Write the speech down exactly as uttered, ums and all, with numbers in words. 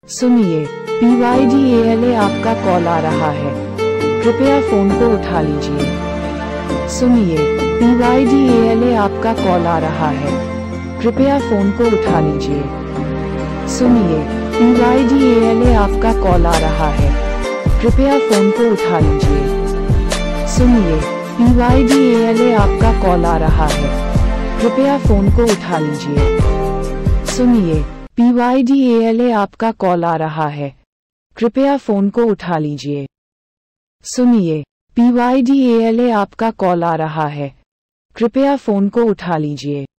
सुनिए, P Y D A L A आपका call आ रहा है, कृपया फोन को उठा लीजिए। सुनिए, P Y D A L A आपका कॉल आ रहा है, कृपया फोन को उठा लीजिए। सुनिए, P Y D A L A आपका कॉल आ रहा है, कृपया फोन को उठा लीजिए। सुनिए, P Y D A L A आपका कॉल आ रहा है, कृपया फोन को उठा लीजिए। सुनिए, P Y D A L A आपका कॉल आ रहा है, कृपया फोन को उठा लीजिए। सुनिए, P Y D A L A आपका कॉल आ रहा है, कृपया फोन को उठा लीजिए।